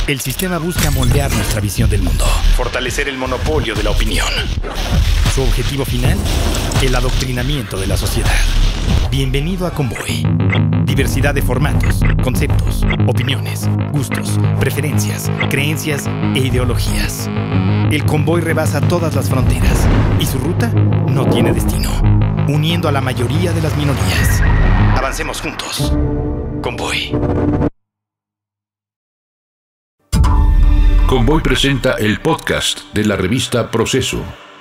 El sistema busca moldear nuestra visión del mundo, fortalecer el monopolio de la opinión. Su objetivo final, el adoctrinamiento de la sociedad. Bienvenido a Convoy. Diversidad de formatos, conceptos, opiniones, gustos, preferencias, creencias e ideologías. El convoy rebasa todas las fronteras y su ruta no tiene destino, uniendo a la mayoría de las minorías. Avancemos juntos. Convoy. Convoy presenta el podcast de la revista Proceso.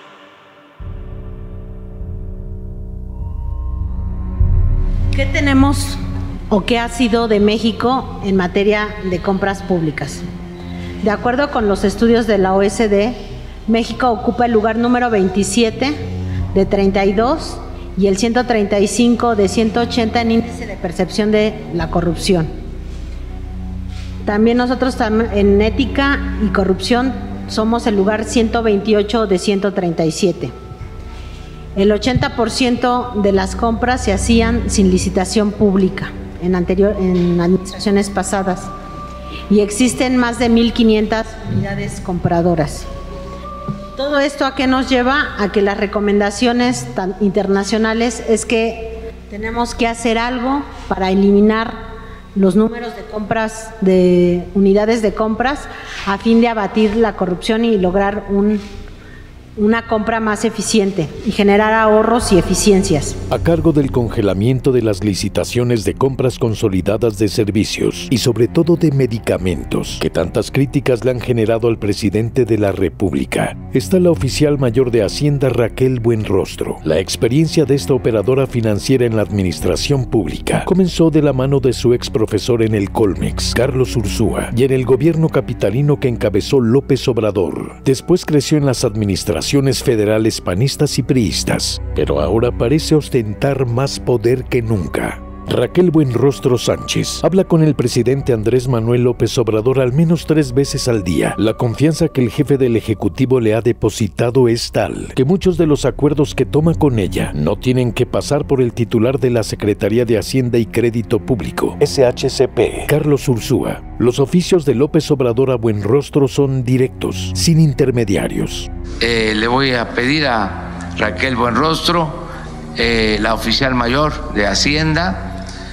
¿Qué tenemos o qué ha sido de México en materia de compras públicas? De acuerdo con los estudios de la OSD, México ocupa el lugar número 27 de 32 y el 135 de 180 en índice de percepción de la corrupción. También nosotros en ética y corrupción somos el lugar 128 de 137. El 80% de las compras se hacían sin licitación pública en administraciones pasadas y existen más de 1,500 unidades compradoras. Todo esto ¿a qué nos lleva? A que las recomendaciones internacionales es que tenemos que hacer algo para eliminar los números de compras, de unidades de compras, a fin de abatir la corrupción y lograr una compra más eficiente y generar ahorros y eficiencias. A cargo del congelamiento de las licitaciones de compras consolidadas de servicios y sobre todo de medicamentos, que tantas críticas le han generado al presidente de la República, está la oficial mayor de Hacienda Raquel Buenrostro. La experiencia de esta operadora financiera en la administración pública comenzó de la mano de su ex profesor en el Colmex, Carlos Ursúa, y en el gobierno capitalino que encabezó López Obrador. Después creció en las administraciones federales panistas y priistas, pero ahora parece ostentar más poder que nunca. Raquel Buenrostro Sánchez habla con el presidente Andrés Manuel López Obrador al menos 3 veces al día. La confianza que el jefe del Ejecutivo le ha depositado es tal que muchos de los acuerdos que toma con ella no tienen que pasar por el titular de la Secretaría de Hacienda y Crédito Público, SHCP, Carlos Ursúa. Los oficios de López Obrador a Buenrostro son directos, sin intermediarios. Le voy a pedir a Raquel Buenrostro, la oficial mayor de Hacienda,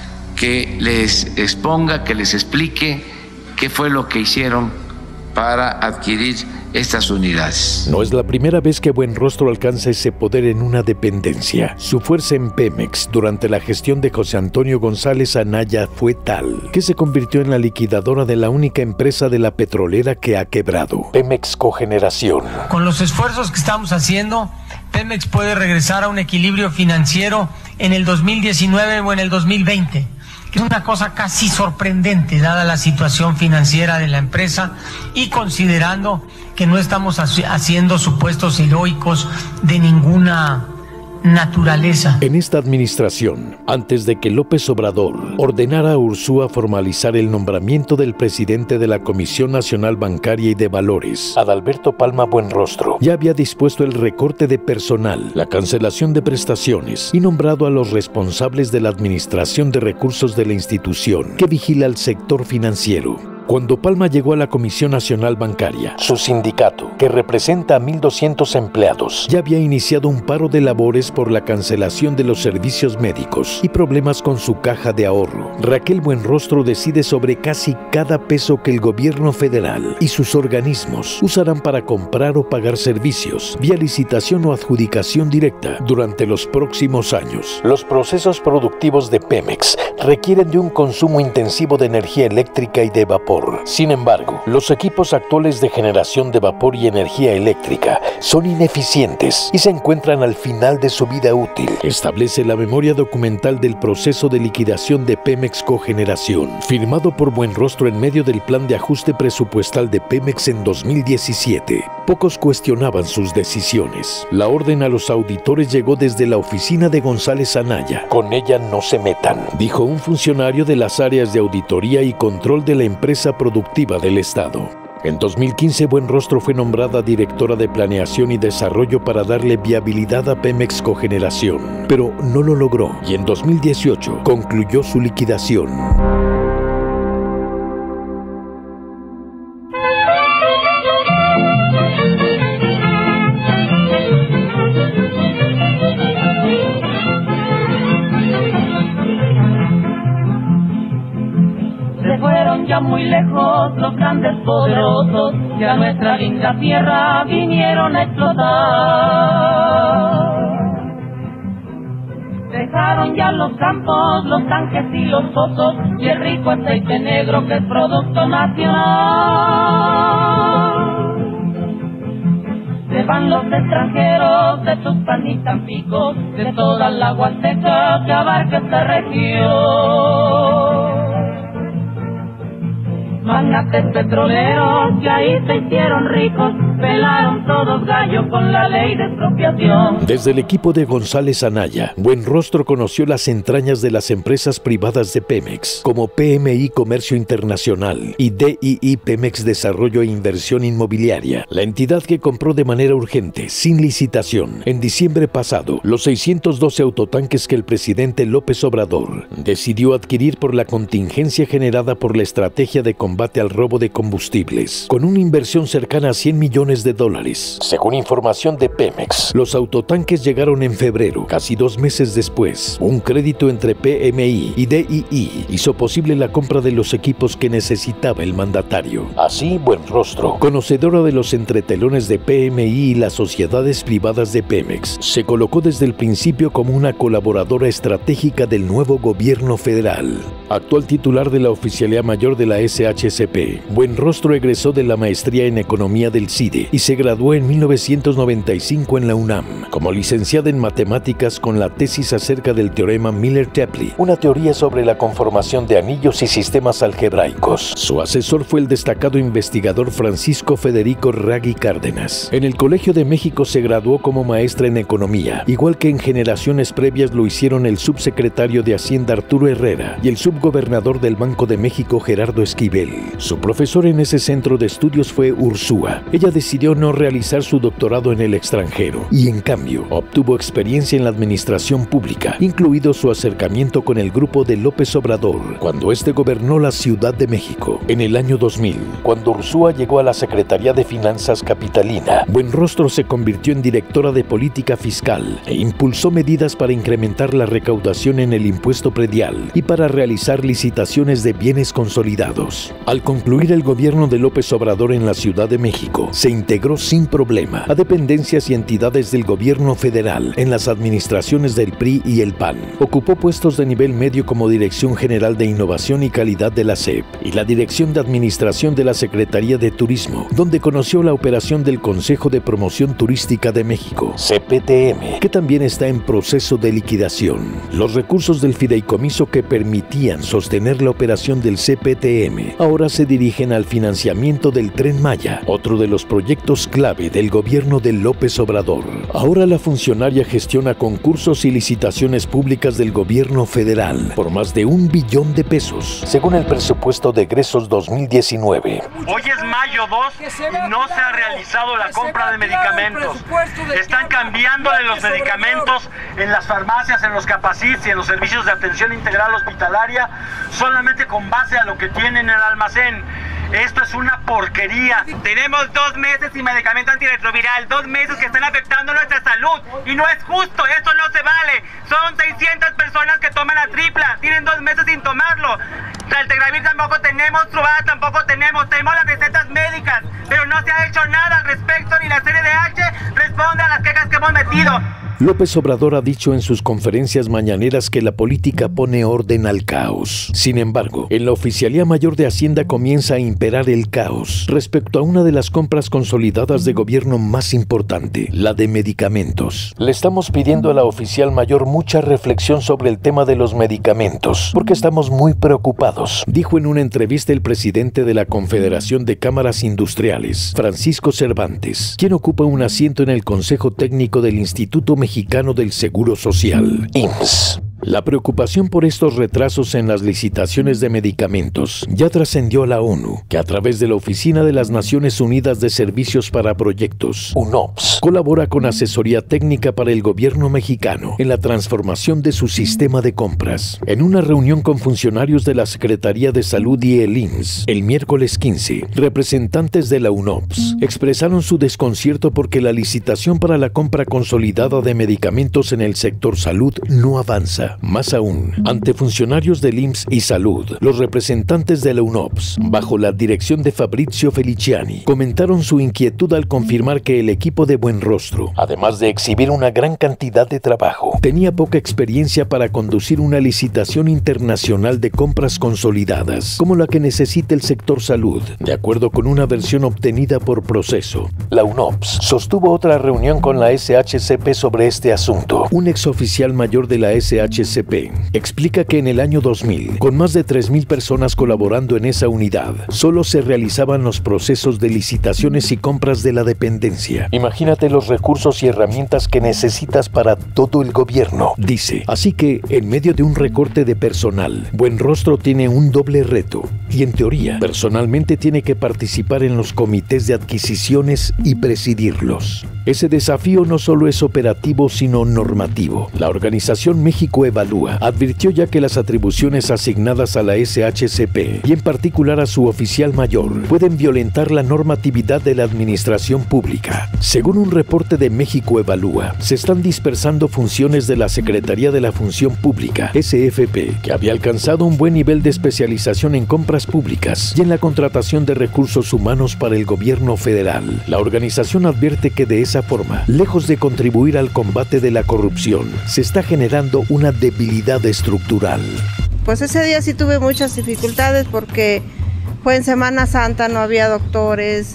que les exponga, que les explique qué fue lo que hicieron para adquirir estas unidades. No es la primera vez que Buenrostro alcanza ese poder en una dependencia. Su fuerza en Pemex durante la gestión de José Antonio González Anaya fue tal que se convirtió en la liquidadora de la única empresa de la petrolera que ha quebrado, Pemex Cogeneración. Con los esfuerzos que estamos haciendo, Pemex puede regresar a un equilibrio financiero en el 2019 o en el 2020. Que es una cosa casi sorprendente dada la situación financiera de la empresa y considerando que no estamos haciendo supuestos heroicos de ninguna naturaleza. En esta administración, antes de que López Obrador ordenara a Ursúa formalizar el nombramiento del presidente de la Comisión Nacional Bancaria y de Valores, Adalberto Palma Buenrostro, ya había dispuesto el recorte de personal, la cancelación de prestaciones y nombrado a los responsables de la administración de recursos de la institución que vigila el sector financiero. Cuando Palma llegó a la Comisión Nacional Bancaria, su sindicato, que representa a 1,200 empleados, ya había iniciado un paro de labores por la cancelación de los servicios médicos y problemas con su caja de ahorro. Raquel Buenrostro decide sobre casi cada peso que el gobierno federal y sus organismos usarán para comprar o pagar servicios, vía licitación o adjudicación directa, durante los próximos años. Los procesos productivos de Pemex requieren de un consumo intensivo de energía eléctrica y de vapor. Sin embargo, los equipos actuales de generación de vapor y energía eléctrica son ineficientes y se encuentran al final de su vida útil, establece la memoria documental del proceso de liquidación de Pemex Cogeneración, firmado por Buenrostro en medio del plan de ajuste presupuestal de Pemex en 2017. Pocos cuestionaban sus decisiones. La orden a los auditores llegó desde la oficina de González Anaya. Con ella no se metan, dijo un funcionario de las áreas de auditoría y control de la empresa productiva del Estado. En 2015, Buenrostro fue nombrada directora de Planeación y Desarrollo para darle viabilidad a Pemex Cogeneración, pero no lo logró y en 2018 concluyó su liquidación. muy lejos los grandes poderosos que a nuestra linda tierra vinieron a explotar. Dejaron ya los campos, los tanques y los pozos y el rico aceite negro que es producto nacional. Se van los extranjeros de Tuxpan y Tampico, de toda la Huasteca que abarca esta región. Magnates petroleros que ahí se hicieron ricos, pelaron todos gallo con la ley de expropiación. Desde el equipo de González Anaya, Buenrostro conoció las entrañas de las empresas privadas de Pemex, como PMI Comercio Internacional y DII Pemex Desarrollo e Inversión Inmobiliaria, la entidad que compró de manera urgente, sin licitación, en diciembre pasado, los 612 autotanques que el presidente López Obrador decidió adquirir por la contingencia generada por la estrategia de combate al robo de combustibles, con una inversión cercana a $100 millones. Según información de Pemex, los autotanques llegaron en febrero, casi 2 meses después. Un crédito entre PMI y DII hizo posible la compra de los equipos que necesitaba el mandatario. Así, Buenrostro, conocedora de los entretelones de PMI y las sociedades privadas de Pemex, se colocó desde el principio como una colaboradora estratégica del nuevo gobierno federal. Actual titular de la Oficialía Mayor de la SHCP, Buenrostro egresó de la maestría en Economía del CIDE y se graduó en 1995 en la UNAM, como licenciada en Matemáticas con la tesis acerca del teorema Miller-Tapley, una teoría sobre la conformación de anillos y sistemas algebraicos. Su asesor fue el destacado investigador Francisco Federico Raggi Cárdenas. En el Colegio de México se graduó como maestra en Economía, igual que en generaciones previas lo hicieron el subsecretario de Hacienda Arturo Herrera y el subgobernador del Banco de México Gerardo Esquivel. Su profesor en ese centro de estudios fue Ursúa. Ella decidió no realizar su doctorado en el extranjero y, en cambio, obtuvo experiencia en la administración pública, incluido su acercamiento con el grupo de López Obrador cuando este gobernó la Ciudad de México. En el año 2000, cuando Ursúa llegó a la Secretaría de Finanzas capitalina, Buenrostro se convirtió en directora de política fiscal e impulsó medidas para incrementar la recaudación en el impuesto predial y para realizar licitaciones de bienes consolidados. Al concluir el gobierno de López Obrador en la Ciudad de México, se integró sin problema a dependencias y entidades del gobierno federal en las administraciones del PRI y el PAN. Ocupó puestos de nivel medio como Dirección General de Innovación y Calidad de la SEP y la Dirección de Administración de la Secretaría de Turismo, donde conoció la operación del Consejo de Promoción Turística de México, CPTM, que también está en proceso de liquidación. Los recursos del fideicomiso que permitían sostener la operación del CPTM ahora se dirigen al financiamiento del Tren Maya, otro de los proyectos clave del gobierno de López Obrador. Ahora la funcionaria gestiona concursos y licitaciones públicas del gobierno federal por más de $1 billón, según el presupuesto de egresos 2019. Hoy es mayo 2 y no se ha realizado la compra de medicamentos. Están cambiándole los medicamentos en las farmacias, en los Capacits y en los servicios de atención integral hospitalaria solamente con base a lo que tienen en el almacén. Esto es una porquería. Tenemos 2 meses sin medicamento antirretroviral, 2 meses que están afectando nuestra salud y no es justo, esto no se vale. Son 600 personas que toman la tripla, tienen 2 meses sin tomarlo. Taltegravir tampoco tenemos, Truvada tampoco tenemos las recetas médicas, pero no se ha hecho nada al respecto, ni la CNDH responde a las quejas que hemos metido. López Obrador ha dicho en sus conferencias mañaneras que la política pone orden al caos. Sin embargo, en la Oficialía Mayor de Hacienda comienza a imperar el caos respecto a una de las compras consolidadas de gobierno más importante, la de medicamentos. Le estamos pidiendo a la Oficial Mayor mucha reflexión sobre el tema de los medicamentos, porque estamos muy preocupados, dijo en una entrevista el presidente de la Confederación de Cámaras Industriales, Francisco Cervantes, quien ocupa un asiento en el Consejo Técnico del Instituto Mexicano del Seguro Social, IMSS. La preocupación por estos retrasos en las licitaciones de medicamentos ya trascendió a la ONU, que a través de la Oficina de las Naciones Unidas de Servicios para Proyectos, UNOPS, colabora con asesoría técnica para el gobierno mexicano en la transformación de su sistema de compras. En una reunión con funcionarios de la Secretaría de Salud y el IMSS, el miércoles 15, representantes de la UNOPS expresaron su desconcierto porque la licitación para la compra consolidada de medicamentos en el sector salud no avanza. duda. Más aún, ante funcionarios del IMSS y Salud, los representantes de la UNOPS, bajo la dirección de Fabrizio Feliciani, comentaron su inquietud al confirmar que el equipo de Buenrostro, además de exhibir una gran cantidad de trabajo, tenía poca experiencia para conducir una licitación internacional de compras consolidadas, como la que necesita el sector salud, de acuerdo con una versión obtenida por Proceso. La UNOPS sostuvo otra reunión con la SHCP sobre este asunto. Un exoficial mayor de la SHCP explica que en el año 2000, con más de 3,000 personas colaborando en esa unidad, solo se realizaban los procesos de licitaciones y compras de la dependencia. Imagínate los recursos y herramientas que necesitas para todo el gobierno, dice. Así que, en medio de un recorte de personal, Buenrostro tiene un doble reto y, en teoría, personalmente tiene que participar en los comités de adquisiciones y presidirlos. Ese desafío no solo es operativo, sino normativo. La organización México Evalúa advirtió ya que las atribuciones asignadas a la SHCP, y en particular a su oficial mayor, pueden violentar la normatividad de la administración pública. Según un reporte de México Evalúa, se están dispersando funciones de la Secretaría de la Función Pública, SFP, que había alcanzado un buen nivel de especialización en compras públicas y en la contratación de recursos humanos para el gobierno federal. La organización advierte que de esa forma, lejos de contribuir al combate de la corrupción, se está generando una debilidad estructural. Pues ese día sí tuve muchas dificultades porque fue en Semana Santa, no había doctores,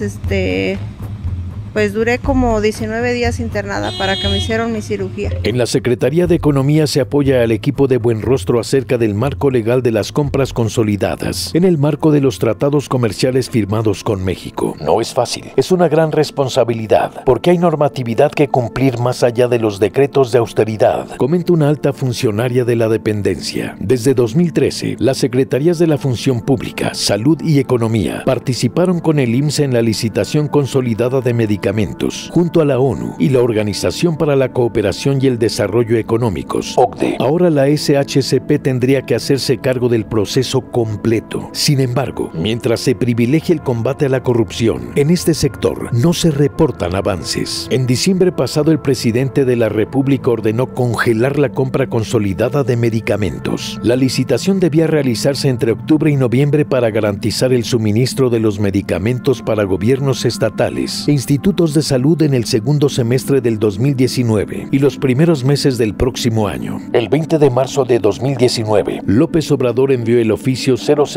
pues duré como 19 días internada para que me hicieran mi cirugía. En la Secretaría de Economía se apoya al equipo de Buenrostro acerca del marco legal de las compras consolidadas, en el marco de los tratados comerciales firmados con México. No es fácil, es una gran responsabilidad, porque hay normatividad que cumplir más allá de los decretos de austeridad, comenta una alta funcionaria de la dependencia. Desde 2013, las Secretarías de la Función Pública, Salud y Economía participaron con el IMSS en la licitación consolidada de medicamentos, junto a la ONU y la Organización para la Cooperación y el Desarrollo Económicos, OCDE. Ahora la SHCP tendría que hacerse cargo del proceso completo. Sin embargo, mientras se privilegia el combate a la corrupción, en este sector no se reportan avances. En diciembre pasado, el presidente de la República ordenó congelar la compra consolidada de medicamentos. La licitación debía realizarse entre octubre y noviembre para garantizar el suministro de los medicamentos para gobiernos estatales e institutos de salud en el segundo semestre del 2019 y los primeros meses del próximo año. El 20 de marzo de 2019, López Obrador envió el oficio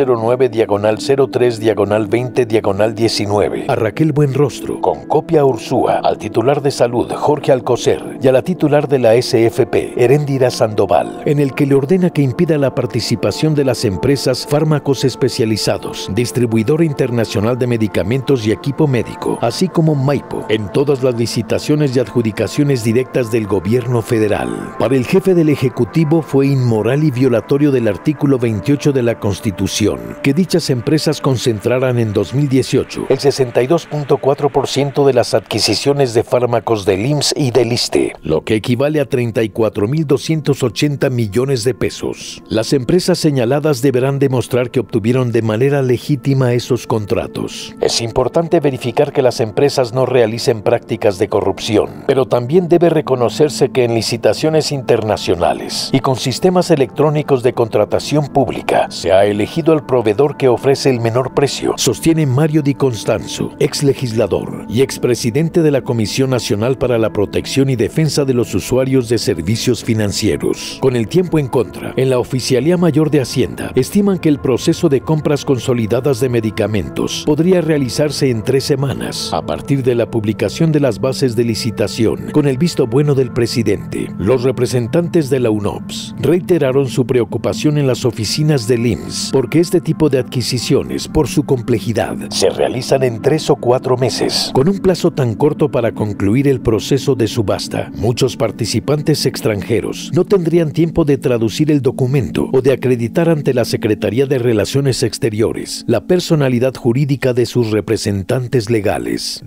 009-03-20-19 a Raquel Buenrostro, con copia a Ursúa, al titular de Salud, Jorge Alcocer, y a la titular de la SFP, Heréndira Sandoval, en el que le ordena que impida la participación de las empresas Fármacos Especializados, Distribuidora Internacional de Medicamentos y Equipo Médico, así como Maipo, en todas las licitaciones y adjudicaciones directas del gobierno federal. Para el jefe del Ejecutivo fue inmoral y violatorio del artículo 28 de la Constitución que dichas empresas concentraran en 2018 el 62.4% de las adquisiciones de fármacos del IMSS y del ISSSTE, lo que equivale a 34.280 millones de pesos. Las empresas señaladas deberán demostrar que obtuvieron de manera legítima esos contratos. Es importante verificar que las empresas no realicen prácticas de corrupción, pero también debe reconocerse que en licitaciones internacionales y con sistemas electrónicos de contratación pública se ha elegido al proveedor que ofrece el menor precio, sostiene Mario Di Constanzo, ex legislador y expresidente de la Comisión Nacional para la Protección y Defensa de los Usuarios de Servicios Financieros. Con el tiempo en contra, en la Oficialía Mayor de Hacienda estiman que el proceso de compras consolidadas de medicamentos podría realizarse en 3 semanas, a partir de la publicación de las bases de licitación con el visto bueno del presidente. Los representantes de la UNOPS reiteraron su preocupación en las oficinas del IMSS porque este tipo de adquisiciones, por su complejidad, se realizan en 3 o 4 meses. Con un plazo tan corto para concluir el proceso de subasta, muchos participantes extranjeros no tendrían tiempo de traducir el documento o de acreditar ante la Secretaría de Relaciones Exteriores la personalidad jurídica de sus representantes legales. Desde la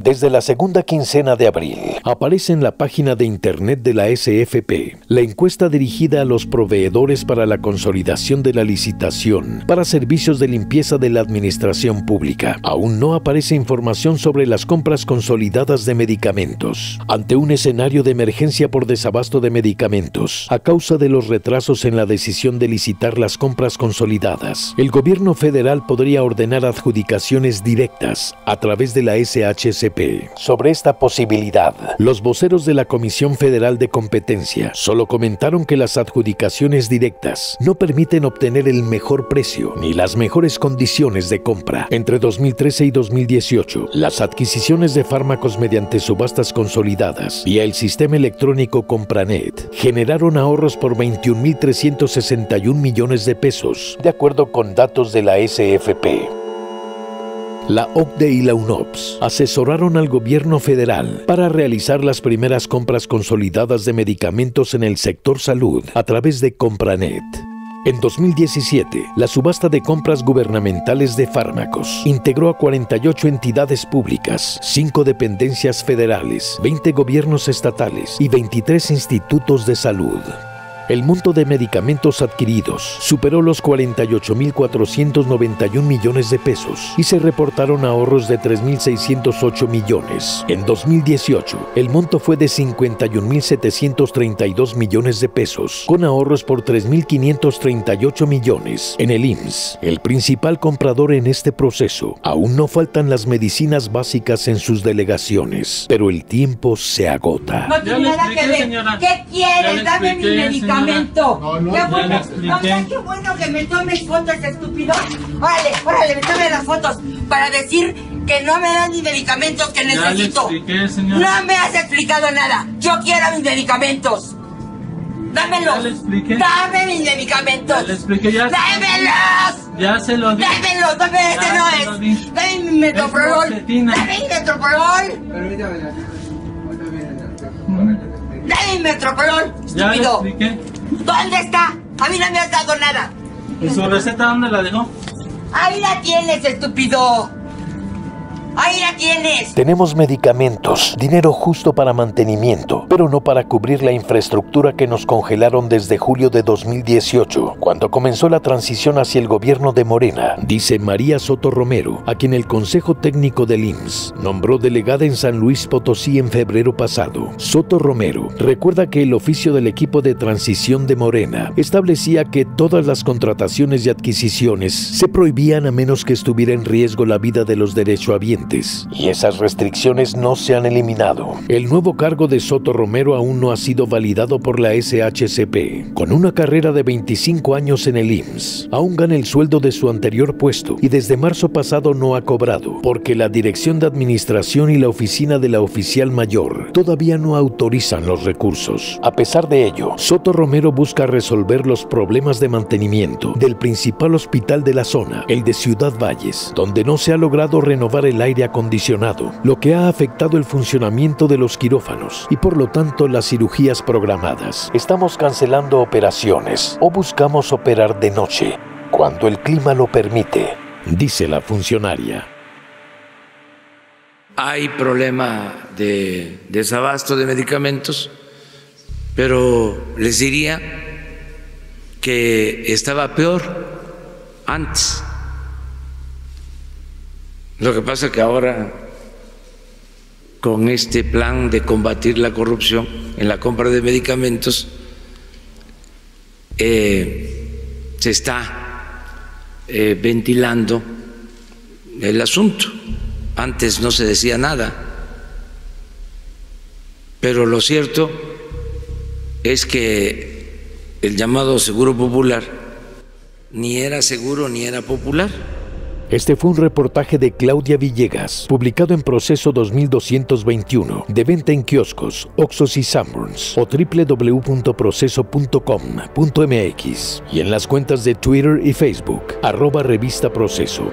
segunda quincena de abril, aparece en la página de internet de la SFP la encuesta dirigida a los proveedores para la consolidación de la licitación para servicios de limpieza de la administración pública. Aún no aparece información sobre las compras consolidadas de medicamentos. Ante un escenario de emergencia por desabasto de medicamentos, a causa de los retrasos en la decisión de licitar las compras consolidadas, el gobierno federal podría ordenar adjudicaciones directas a través de la SHCP. Sobre esta posibilidad, los voceros de la Comisión Federal de Competencia solo comentaron que las adjudicaciones directas no permiten obtener el mejor precio ni las mejores condiciones de compra. Entre 2013 y 2018, las adquisiciones de fármacos mediante subastas consolidadas vía el sistema electrónico Compranet generaron ahorros por 21.361 millones de pesos, de acuerdo con datos de la SFP. La OCDE y la UNOPS asesoraron al gobierno federal para realizar las primeras compras consolidadas de medicamentos en el sector salud a través de Compranet. En 2017, la subasta de compras gubernamentales de fármacos integró a 48 entidades públicas, 5 dependencias federales, 20 gobiernos estatales y 23 institutos de salud. El monto de medicamentos adquiridos superó los 48.491 millones de pesos y se reportaron ahorros de 3.608 millones. En 2018, el monto fue de 51.732 millones de pesos, con ahorros por 3.538 millones. En el IMSS, el principal comprador en este proceso, aún no faltan las medicinas básicas en sus delegaciones, pero el tiempo se agota. No tiene nada que ver. ¿Qué quieres? Dame mi medicamento. No, qué bueno que me tomes fotos, estúpido. Órale, me tomes las fotos para decir que no me dan mis medicamentos que necesito. No me has explicado nada. Yo quiero mis medicamentos. Dámelos. Dame mis medicamentos. ¡Dámelos! Ya se lo di. ¡Dámelos! ¡Dame ese no es! ¡Dame mi metoprolol! ¡Dame mi metoprolol! ¡Dame mi metoprolol! ¡Estúpido! ¿Dónde está? A mí no me has dado nada. ¿Y su receta dónde la dejó? Ahí la tienes, estúpido. ¡Ahí la tienes! Tenemos medicamentos, dinero justo para mantenimiento, pero no para cubrir la infraestructura que nos congelaron desde julio de 2018, cuando comenzó la transición hacia el gobierno de Morena, dice María Soto Romero, a quien el Consejo Técnico del IMSS nombró delegada en San Luis Potosí en febrero pasado. Soto Romero recuerda que el oficio del equipo de transición de Morena establecía que todas las contrataciones y adquisiciones se prohibían a menos que estuviera en riesgo la vida de los derechohabientes. Y esas restricciones no se han eliminado. El nuevo cargo de Soto Romero aún no ha sido validado por la SHCP. Con una carrera de 25 años en el IMSS, aún gana el sueldo de su anterior puesto y desde marzo pasado no ha cobrado, porque la Dirección de Administración y la Oficina de la Oficial Mayor todavía no autorizan los recursos. A pesar de ello, Soto Romero busca resolver los problemas de mantenimiento del principal hospital de la zona, el de Ciudad Valles, donde no se ha logrado renovar el aire acondicionado, lo que ha afectado el funcionamiento de los quirófanos y por lo tanto las cirugías programadas. Estamos cancelando operaciones o buscamos operar de noche, cuando el clima lo permite, dice la funcionaria. Hay problema de desabasto de medicamentos, pero les diría que estaba peor antes. Lo que pasa es que ahora, con este plan de combatir la corrupción en la compra de medicamentos, se está ventilando el asunto. Antes no se decía nada, pero lo cierto es que el llamado Seguro Popular ni era seguro ni era popular. Este fue un reportaje de Claudia Villegas, publicado en Proceso 2221, de venta en kioscos, Oxxos y Sanborns, o www.proceso.com.mx, y en las cuentas de Twitter y Facebook, @Revista Proceso.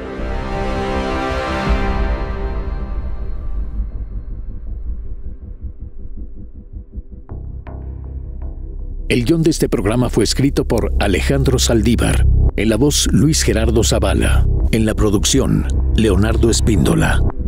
El guión de este programa fue escrito por Alejandro Saldívar, en la voz Luis Gerardo Zavala, en la producción Leonardo Espíndola.